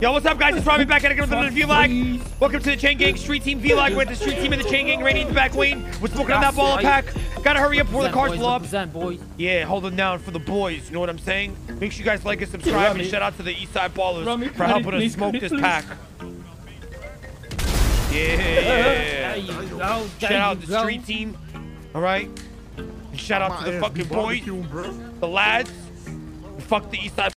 Yo, what's up, guys? It's Robbie back at another vlog. Welcome to the Chain Gang Street Team vlog. We're the Street Team of the Chain Gang. Rainy's back, Wayne. We're smoking on that ball pack. Gotta hurry up before the cars blow up. Yeah, hold them down for the boys. You know what I'm saying? Make sure you guys like and subscribe. And shout out to the Eastside Ballers for helping us smoke this pack. Yeah. Shout out to the Street Team. All right. And shout out to the fucking boys, the lads. Fuck the Eastside.